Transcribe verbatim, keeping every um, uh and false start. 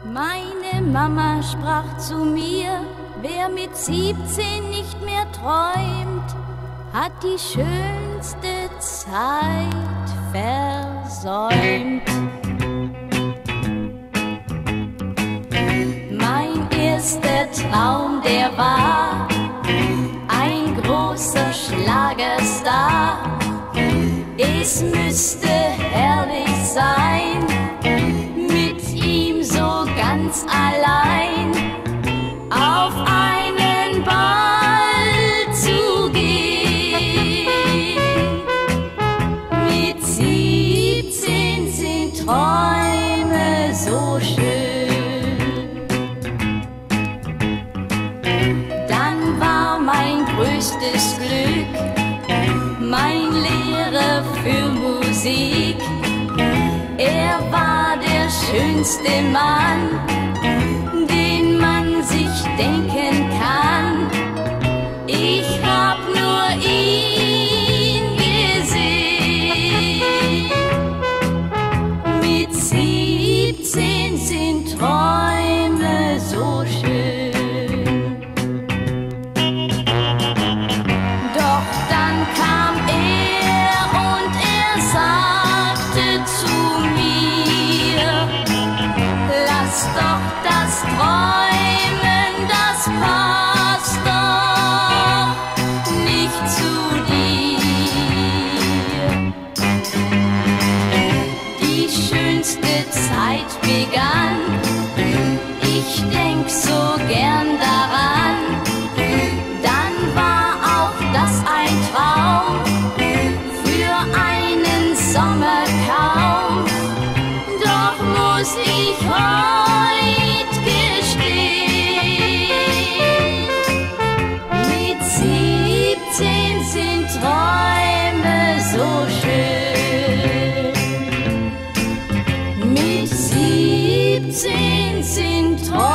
Meine Mama sprach zu mir, wer mit siebzehn nicht mehr träumt, hat die schönste Zeit versäumt. Mein erster Traum, der war ein großer Schlagerstar. Es müsste herrlich sein, mit ihm so ganz allein auf einen Ball zu gehen. Mit siebzehn sind Träume so schön. Dann war mein größtes Glück mein Lehrer für Musik. Er war der schönste Mann, den man sich denken kann. Ich hab nur ihn gesehen. Mit siebzehn sind Träume so schön. Doch dann kam er und er sagte zu mir: Lass doch das Träumen, das passt doch nicht zu dir. Die schönste Zeit begann, ich denk so gern daran. Dann war auch das ein Traum, für einen Sommer kaum. Doch muss ich heut gestehen, mit siebzehn sind Träume so schön. Mit siebzehn sind Träume